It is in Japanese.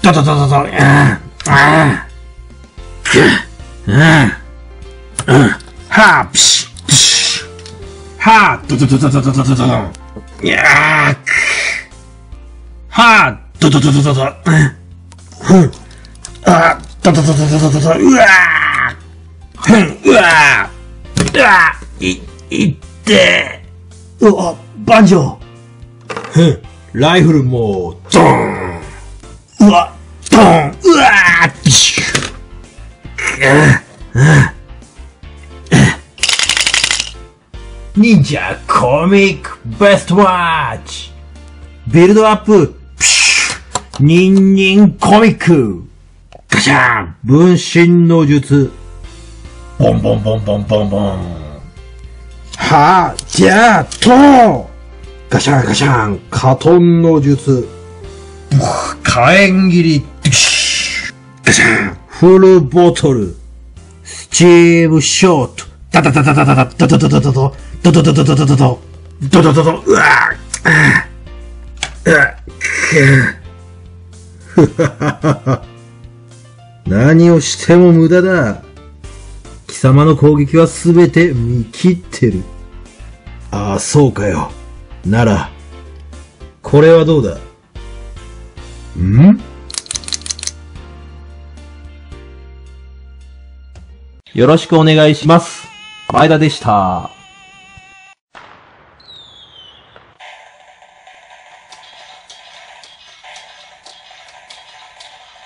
ドドドドド、はぁ、プシッ、プシッ、はぁ、ドドドドドドドドド、いやー、はぁ、ドドドドドド、あ、ドドドドドドドド、うわー、うわー、うわー、いってー、うわ、バンジョー、ライフルも、ドーン、うわ、ドーン、うわー、シュッ、忍者コミックベストワッチビルドアップニンニンコミックガシャン分身の術ボンボンボンボンボンボンはぁじゃあとガシャンガシャンカトンの術火炎切りガシャンフルボトルスチームショートダダダダダダダダダダダダダドドドドドドドドドドドドドうわ何をしても無駄だ。貴様の攻撃はすべて見切ってる。ああ、そうかよ。なら、これはどうだ？ よろしくお願いします。前田でした。